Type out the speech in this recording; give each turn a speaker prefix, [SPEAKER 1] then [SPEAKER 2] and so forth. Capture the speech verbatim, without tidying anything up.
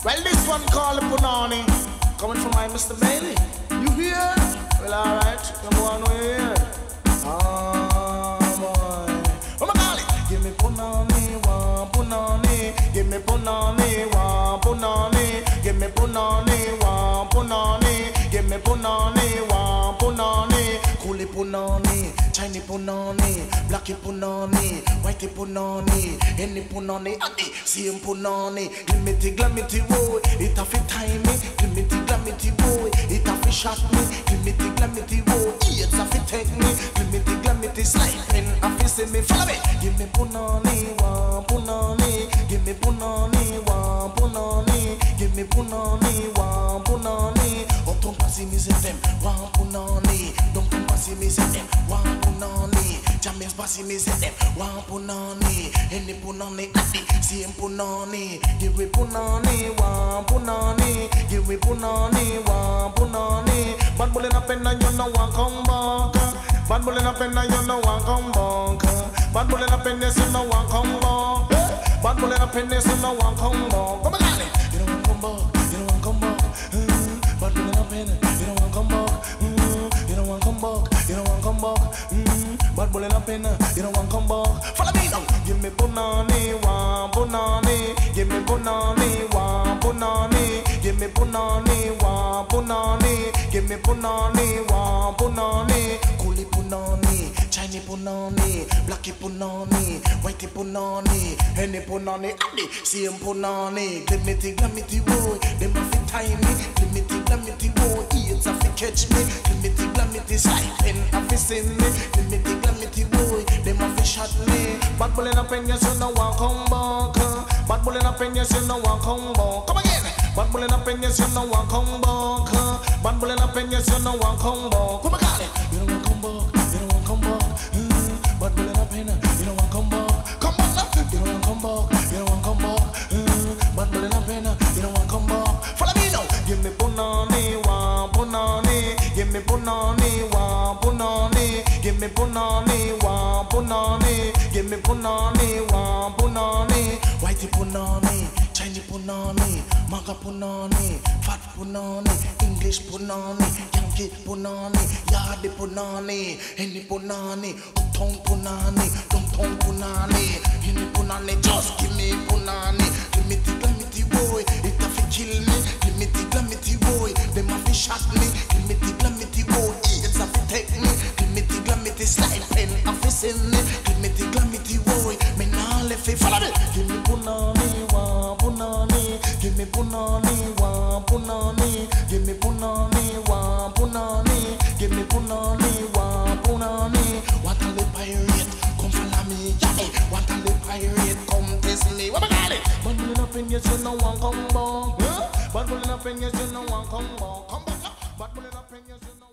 [SPEAKER 1] Well, this one called Punnany, coming from my Mister Bailey. You hear? Well, alright, come on, we here. Ah, boy. What am I call it? Give me Punnany, one Punnany. Give me Punnany, one Punnany. Give me Punnany, one Punnany. Give me Punnany, one Punnany. Coolie Punnany, Chinese Punnany, Blackie Punnany, Whitey Punnany, any Punnany, Adi, same Punnany. Glimity, glamity, boy, it a fi time me. Glimity, glamity, boy, it a fi shot me. Glimity, glamity, boy, it's a fi take me. Glimity, glamity, sliding, a fi see me. Follow me. Give me Punnany, one Punnany. Give me Punnany, one Punnany. Give me Punnany, one Punnany. Oh, don't pass me, say them, one Punnany. Don't pass me, say them, one Punnany. Jammy's passing me, say them, one Punnany. Any Punnany, adi, same Punnany. Give me Punnany, one Punnany. Give me Punnany, one Punnany. Bad bull in a pen and you know one come back. Bad bull in a pen and you know one come back. Bad bull in a pen, yes, you know one come back. Bad bull in a pen, yes, you know one come back. Come on, you don't want come back, you don't want come back. Mm. Bad bull in a pen, you don't want come back. Mm. You don't want come back, you don't want come back. Mm. Bad bull in a pen, you don't want come back. Follow me now. Give me Punnany, one Punnany. Give me Punnany, one Punnany. Give me Punnany, one Punnany. Give me Punnany, one Punnany. Coolie Punnany, Chinese Punnany, Blackie Punnany, Whitey Punnany, any Punnany, adi, same Punnany. Glimity, glamity, boy, them a fi time me. Glimity, glamity, boy, it's a fi catch me. Glimity, glamity, sliding, a fi send me. Glimity, glamity, boy, them a fi shot me. Bad bull in a pen, yes, you know one come back. Bad bull in a pen, yes, you know one come back. Come again. Bad bull in a pen, yes, you know one come back. Bad bull in a pen, yes, you know one come back. Come again. You don't want come back, you don't want come back. Mm. Bad bull in a pen, you don't want come back. Come back now. You don't want come back, you don't want come back. Mm. Bad bull in a pen, you don't want come back. Follow me now. Give me Punnany, one Punnany. Give me Punnany, one Punnany. Give me Punnany, one Punnany. Give me Punnany, one Punnany. Whitey Punnany, Chinese Punnany, Maga Punnany, Fat Punnany, English Punnany, Yankee Punnany, Yardie Punnany, any Punnany, Uptown Punnany, Downtown Punnany, any Punnany, just give me Punnany. Glimity, glamity, boy, it a fi kill me. Glimity, glamity, boy, them a fi shot me. Glimity, glamity, boy, it's a fi take me. Glimity, glamity, slide pen, a fi send me. Glimity, glamity, boy, me nah left fi follow me. Give me Punnany, one Punnany. Give me Punnany, one Punnany. Give me Punnany, one Punnany. Give me Punnany, one Punnany. What a the pirate, come follow me, Jammy. What a the pirate, come test me. What about it? Bad bull in a pen, yes, you know one come back. Bad bull in a pen, yes, you know one come back. Come back, bad bull in a pen, yes, you know.